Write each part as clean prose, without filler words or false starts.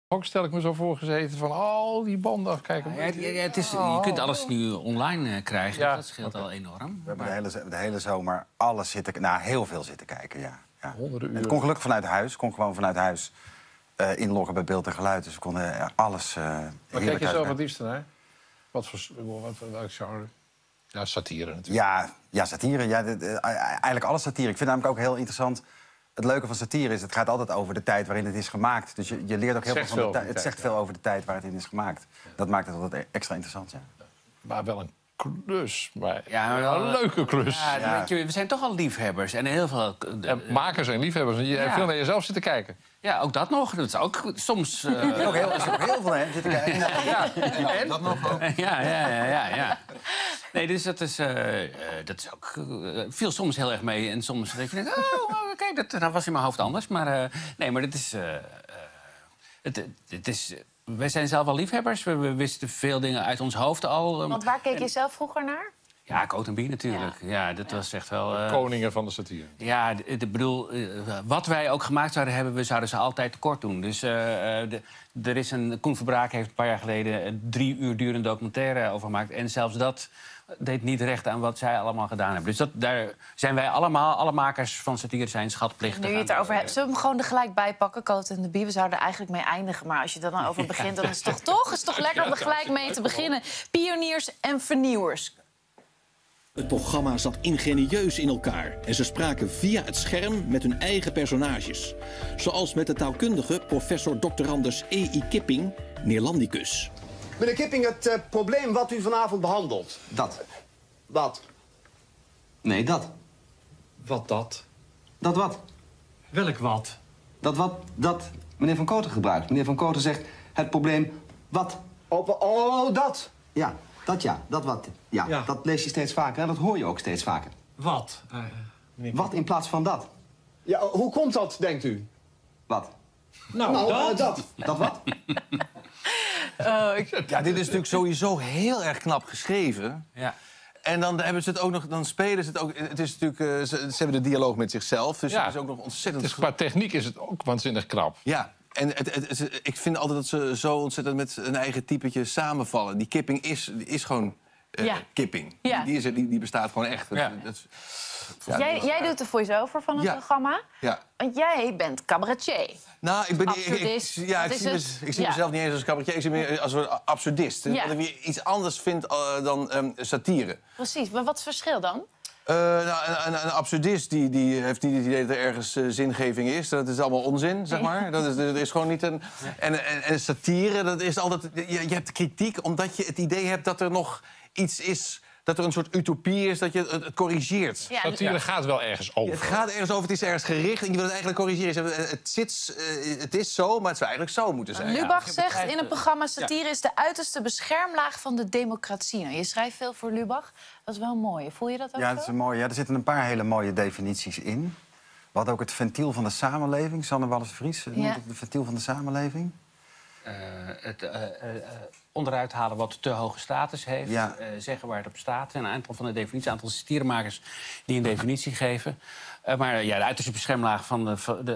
Ook stel ik me zo voorgezeten van al die banden. Kijk, je kunt alles nu online krijgen. Ja. Dat scheelt al enorm. We hebben de hele zomer alles heel veel zitten kijken. Ja. Honderden uren. Het kon gelukkig vanuit huis. Kon gewoon vanuit huis inloggen bij beeld en geluid. Dus we konden alles. Maar kijk je zelf het liefst naar? Welk genre? Ja, satire natuurlijk. Ja, satire. Ja, eigenlijk alle satire. Ik vind namelijk ook heel interessant. Het leuke van satire is, het gaat altijd over de tijd waarin het is gemaakt. Dus je leert ook heel veel van de tijd. Het zegt veel over de tijd waar het in is gemaakt. Dat maakt het altijd extra interessant, ja. Maar wel een klus. Maar maar een leuke klus. Ja, weet je, we zijn toch al liefhebbers. En heel veel... makers en liefhebbers. En je hebt veel naar jezelf zitten kijken. Ja, ook dat nog. Dat is ook soms... Ook heel veel hè, zitten kijken. En? Dat nog ook. Ja. Nee, dus dat is ook... viel soms heel erg mee. En soms dat je denkt... kijk, dat was in mijn hoofd anders. Maar nee, maar dit is... Het is... Wij zijn zelf al liefhebbers. We wisten veel dingen uit ons hoofd al. Want waar keek je zelf vroeger naar? Ja, Coat en Bie natuurlijk. Ja, dat was echt wel... Koningen van de satire. Ja, ik bedoel, wat wij ook gemaakt zouden hebben... we zouden ze altijd tekort doen. Dus er is Koen Verbraak heeft een paar jaar geleden... een 3 uur durende documentaire over gemaakt. En zelfs dat deed niet recht aan wat zij allemaal gedaan hebben. Dus daar zijn wij allemaal, alle makers van satire zijn schatplichtig. Nu je het erover hebt, zullen we hem gewoon er gelijk bij pakken, Coat en Bie? We zouden er eigenlijk mee eindigen. Maar als je er dan over begint, dan is het toch lekker om er gelijk mee te beginnen. Pioniers en vernieuwers. Het programma zat ingenieus in elkaar en ze spraken via het scherm met hun eigen personages. Zoals met de taalkundige professor doctorandus E.I. Kipping, Neerlandicus. Meneer Kipping, het probleem wat u vanavond behandelt. Dat. Wat? Nee, dat. Wat dat? Dat wat? Welk wat? Dat wat dat meneer Van Kooten gebruikt. Meneer Van Kooten zegt het probleem wat. Oh, dat. Ja, dat ja. Dat wat. Ja, dat lees je steeds vaker en dat hoor je ook steeds vaker. Wat? Wat in plaats van dat. Ja, hoe komt dat, denkt u? Wat? Nou, dat. Dat wat? Ja, dit is natuurlijk sowieso heel erg knap geschreven. Ja. En dan hebben ze het ook nog, dan spelen ze het ook. Het is natuurlijk, ze hebben de dialoog met zichzelf, dus het is ook nog ontzettend. Dus qua techniek is het ook waanzinnig knap. Ja, en ik vind altijd dat ze zo ontzettend met een eigen typetje samenvallen. Die Kipping is gewoon Kipping. Ja. Die bestaat gewoon echt. Ja. Jij doet de voice-over van het programma. Ja. Want jij bent cabaretier. Nou, Absurdist. ik zie mezelf niet eens als cabaretier, ik zie me als een absurdist. Ja. Dat ik weer iets anders vind dan satire. Precies, maar wat is het verschil dan? Een absurdist die heeft niet het idee dat er ergens zingeving is. Dat is allemaal onzin, zeg maar. Er is gewoon niet een... En satire, dat is altijd... Je hebt kritiek omdat je het idee hebt dat er nog iets is... dat er een soort utopie is, dat je het corrigeert. Ja, Satire gaat wel ergens over. Het gaat ergens over, het is ergens gericht en je wil het eigenlijk corrigeren. Het is zo, maar het zou eigenlijk zo moeten zijn. Lubach zegt in het programma satire is de uiterste beschermlaag van de democratie. Nou, je schrijft veel voor Lubach. Dat is wel mooi. Voel je dat ook Ja, zo? dat is mooi. Ja, er zitten een paar hele mooie definities in. We hadden ook het ventiel van de samenleving. Sanne Wallis-Vries noemt het ventiel van de samenleving. Onderuit halen wat te hoge status heeft. Ja. Zeggen waar het op staat. En een aantal van de definities, een aantal satirmakers die een definitie geven. Maar ja, de uiterste beschermlaag van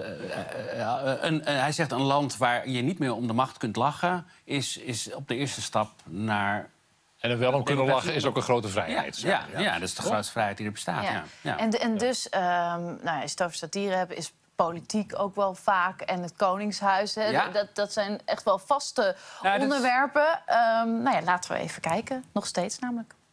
hij zegt een land waar je niet meer om de macht kunt lachen... is op de eerste stap naar... En er wel om kunnen lachen is ook een grote vrijheid. Ja, dat is de grootste vrijheid die er bestaat. Ja. En dus, als je het over satire hebt... is politiek ook wel vaak en het Koningshuis. Hè? Ja. Dat zijn echt wel vaste onderwerpen. Laten we even kijken. Nog steeds namelijk.